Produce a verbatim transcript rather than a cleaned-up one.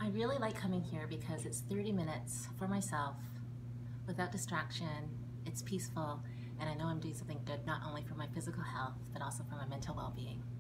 I really like coming here because it's thirty minutes for myself without distraction. It's peaceful, and I know I'm doing something good not only for my physical health but also for my mental well-being.